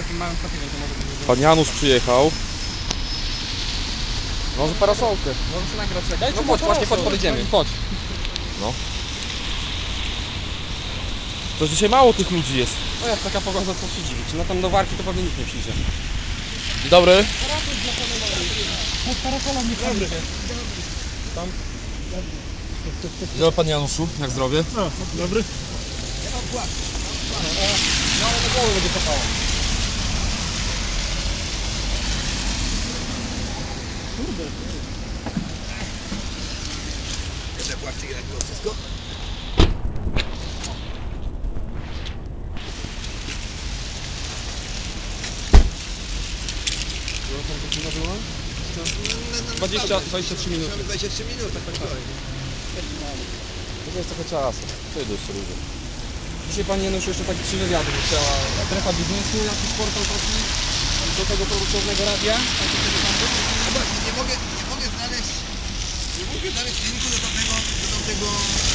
takim małym statywie, to może być... Pan Janusz przyjechał. Może parasolkę. Może się nagrać jak... Dajcie No mu chodź, właśnie parasol. chodź, podejdziemy, chodź. No. To dzisiaj mało tych ludzi jest. No jak taka pogoda, to się dziwić. No tam do Warki to pewnie nikt nie przyjdzie. Dzień dobry. Pod parasolą nie dobry. Tam? Dzień pan Januszu, jak zdrowie? No, dobry. No ale do głowy będzie kopało. Było tam godzina była? 23 minuty. 23 minuty, tak spokojnie. To jest trochę czasu. Przejdę jeszcze ludzie. Dzisiaj Pani Janusz jeszcze taki 3 wywiady chciała. Strefa biznesu, jakiś portal taki do tego produktownego radia. Nie mogę znaleźć filmiku do tamtego